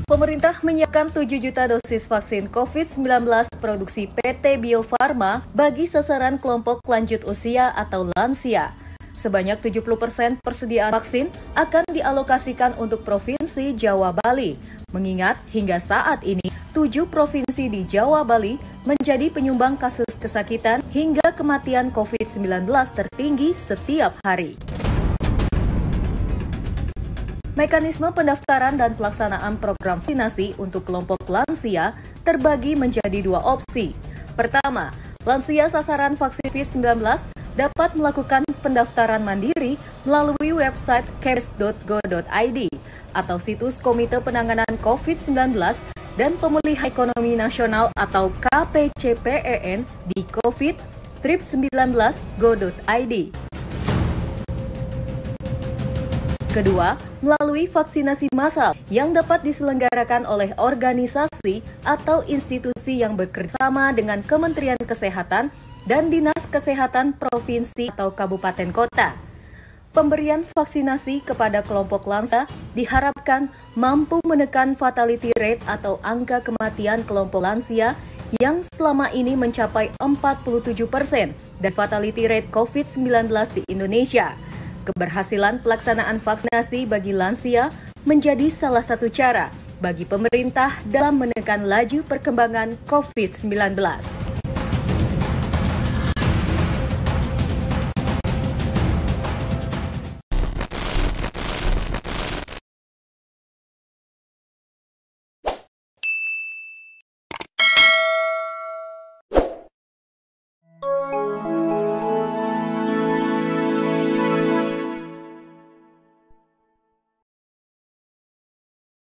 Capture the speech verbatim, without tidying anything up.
Pemerintah menyiapkan tujuh juta dosis vaksin covid sembilan belas produksi P T Bio Farma bagi sasaran kelompok lanjut usia atau lansia. Sebanyak tujuh puluh persen persediaan vaksin akan dialokasikan untuk Provinsi Jawa Bali. Mengingat hingga saat ini, tujuh provinsi di Jawa Bali menjadi penyumbang kasus kesakitan hingga kematian covid sembilan belas tertinggi setiap hari. Mekanisme pendaftaran dan pelaksanaan program vaksinasi untuk kelompok lansia terbagi menjadi dua opsi. Pertama, lansia sasaran vaksin covid sembilan belas dapat melakukan pendaftaran mandiri melalui website kepres dot go dot i d atau situs Komite Penanganan covid sembilan belas dan Pemulihan Ekonomi Nasional atau K P C P E N di covid sembilan belas titik go dot i d. Kedua, melalui vaksinasi massal yang dapat diselenggarakan oleh organisasi atau institusi yang bekerjasama dengan Kementerian Kesehatan dan Dinas Kesehatan Provinsi atau Kabupaten Kota. Pemberian vaksinasi kepada kelompok lansia diharapkan mampu menekan fatality rate atau angka kematian kelompok lansia yang selama ini mencapai empat puluh tujuh persen dan fatality rate covid sembilan belas di Indonesia. Keberhasilan pelaksanaan vaksinasi bagi lansia menjadi salah satu cara bagi pemerintah dalam menekan laju perkembangan covid sembilan belas.